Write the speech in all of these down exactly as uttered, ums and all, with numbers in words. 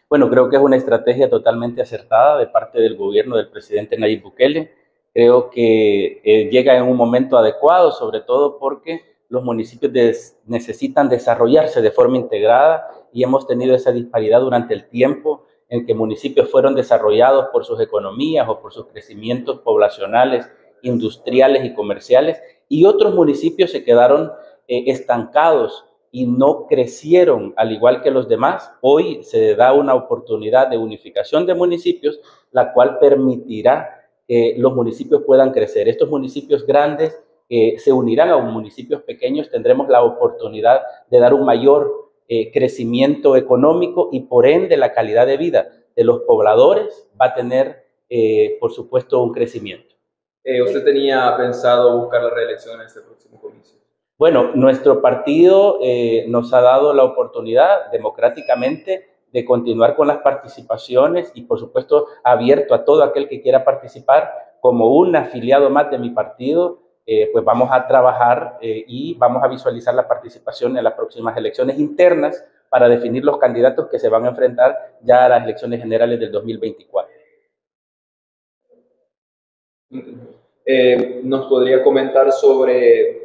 Bueno, creo que es una estrategia totalmente acertada de parte del gobierno del presidente Nayib Bukele. Creo que eh, llega en un momento adecuado, sobre todo porque los municipios des necesitan desarrollarse de forma integrada y hemos tenido esa disparidad durante el tiempo en que municipios fueron desarrollados por sus economías o por sus crecimientos poblacionales, industriales y comerciales, y otros municipios se quedaron eh, estancados y no crecieron al igual que los demás. Hoy se da una oportunidad de unificación de municipios, la cual permitirá que los municipios puedan crecer. Estos municipios grandes eh, se unirán a municipios pequeños, tendremos la oportunidad de dar un mayor eh, crecimiento económico y por ende la calidad de vida de los pobladores va a tener, eh, por supuesto, un crecimiento. Eh, ¿Usted tenía pensado buscar la reelección en este próximo comicio? Bueno, nuestro partido eh, nos ha dado la oportunidad democráticamente de continuar con las participaciones y, por supuesto, abierto a todo aquel que quiera participar. Como un afiliado más de mi partido, eh, pues vamos a trabajar eh, y vamos a visualizar la participación en las próximas elecciones internas para definir los candidatos que se van a enfrentar ya a las elecciones generales del dos mil veinticuatro. Eh, ¿Nos podría comentar sobre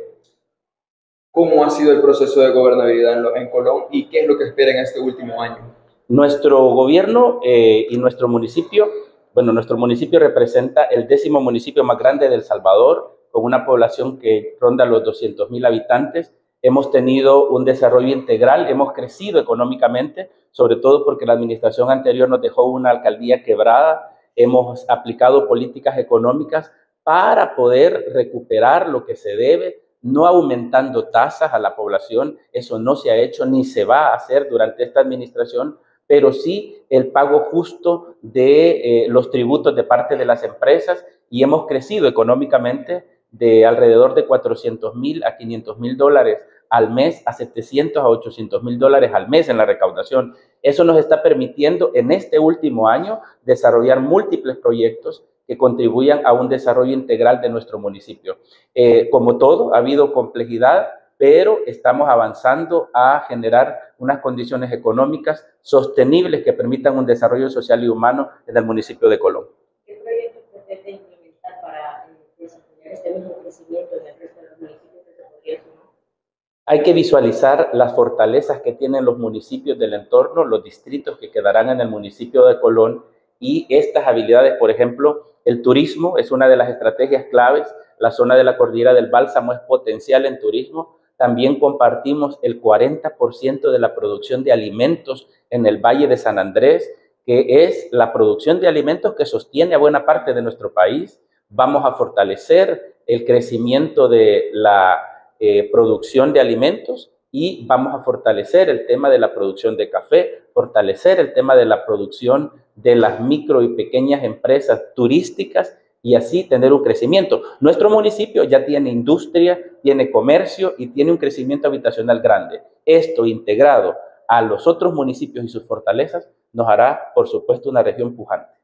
cómo ha sido el proceso de gobernabilidad en, lo, en Colón y qué es lo que espera en este último año? Nuestro gobierno eh, y nuestro municipio, bueno, nuestro municipio representa el décimo municipio más grande de El Salvador, con una población que ronda los doscientos mil habitantes. Hemos tenido un desarrollo integral, hemos crecido económicamente, sobre todo porque la administración anterior nos dejó una alcaldía quebrada. Hemos aplicado políticas económicas para poder recuperar lo que se debe, no aumentando tasas a la población. Eso no se ha hecho ni se va a hacer durante esta administración, pero sí el pago justo de eh, los tributos de parte de las empresas, y hemos crecido económicamente de alrededor de cuatrocientos mil a quinientos mil dólares al mes a setecientos a ochocientos mil dólares al mes en la recaudación. Eso nos está permitiendo en este último año desarrollar múltiples proyectos que contribuyan a un desarrollo integral de nuestro municipio. Eh, como todo, ha habido complejidad, pero estamos avanzando a generar unas condiciones económicas sostenibles que permitan un desarrollo social y humano en el municipio de Colón. ¿Qué proyectos pretende implementar para desarrollar este mismo crecimiento en el resto de los municipios que se podría sumar? Hay que visualizar las fortalezas que tienen los municipios del entorno, los distritos que quedarán en el municipio de Colón, y estas habilidades. Por ejemplo, el turismo es una de las estrategias claves. La zona de la Cordillera del Bálsamo es potencial en turismo. También compartimos el cuarenta por ciento de la producción de alimentos en el Valle de San Andrés, que es la producción de alimentos que sostiene a buena parte de nuestro país. Vamos a fortalecer el crecimiento de la eh, producción de alimentos y vamos a fortalecer el tema de la producción de café, fortalecer el tema de la producción de las micro y pequeñas empresas turísticas y así tener un crecimiento. Nuestro municipio ya tiene industria, tiene comercio y tiene un crecimiento habitacional grande. Esto integrado a los otros municipios y sus fortalezas nos hará, por supuesto, una región pujante.